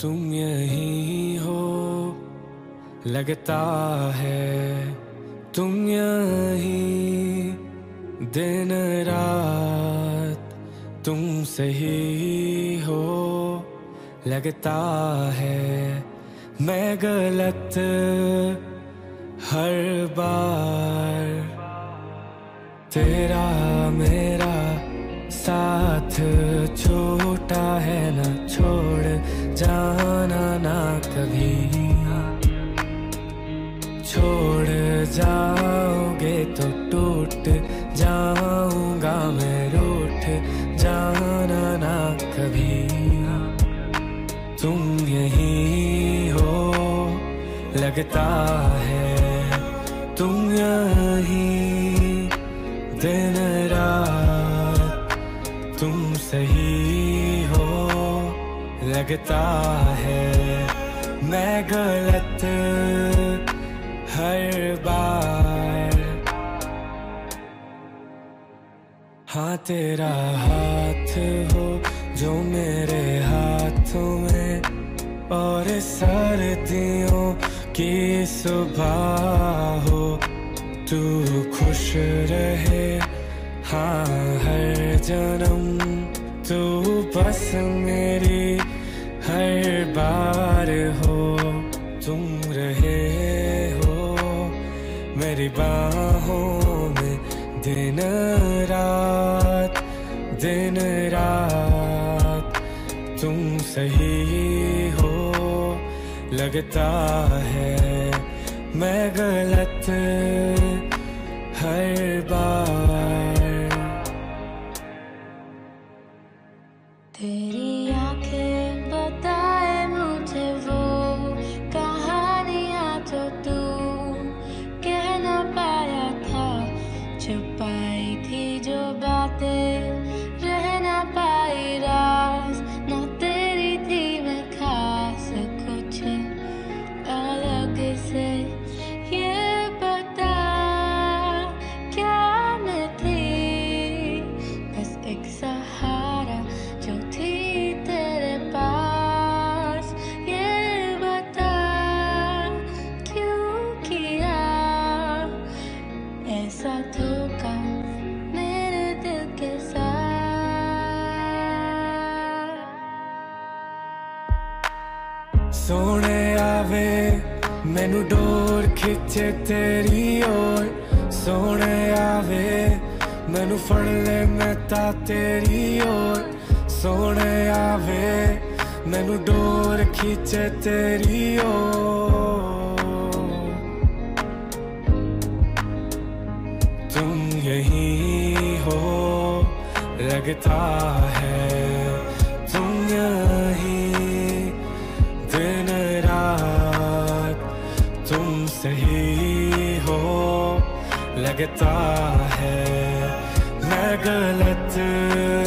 तुम यहीं हो लगता है, तुम यहीं दिन रात तुम सही हो लगता है। मैं गलत हर बार, तेरा मेरा साथ छोटा है ना, छोड़ जाना ना कभी। छोड़ जाओगे तो टूट जाऊंगा मैं, रूठ जाना ना कभी। तुम यहीं हो लगता है, तुम यहीं दिन रात तुम सही हो लगता है। मैं गलत हर बार, हाँ तेरा हाथ हो जो मेरे हाथों में, और सर्दियों की सुबह हो। तू खुश रहे हाँ हर जन्म, तू बस मेरी हर बार हो। तुम रहे हो मेरी बाहों में दिन रात, दिन रात तुम सही हो लगता है। मैं गलत हर बार। तेरी आंखें बताए मुझे वो कहानियां जो तू कह ना पाया था, छुपाई थी जो बातें रह ना पाई राज। ना तेरी थी मैं खास कुछ अलग से, ये बता क्या मैं थी, बस एक सहारा जो थी तेरे पास। ये बता क्यों किया ऐसा धोखा मेरे दिल के साथ। सोने आवे मैनू डोर खिंचे तेरी ओर, सोने आवे मैनू फड़ ले मैं ता तेरी ओर। सोने आवे मैनू डोर खिंचे तेरी ओर। तुम यहीं हो लगता है, तुम यहीं दिन रात तुम सही हो लगता है। मैं गलत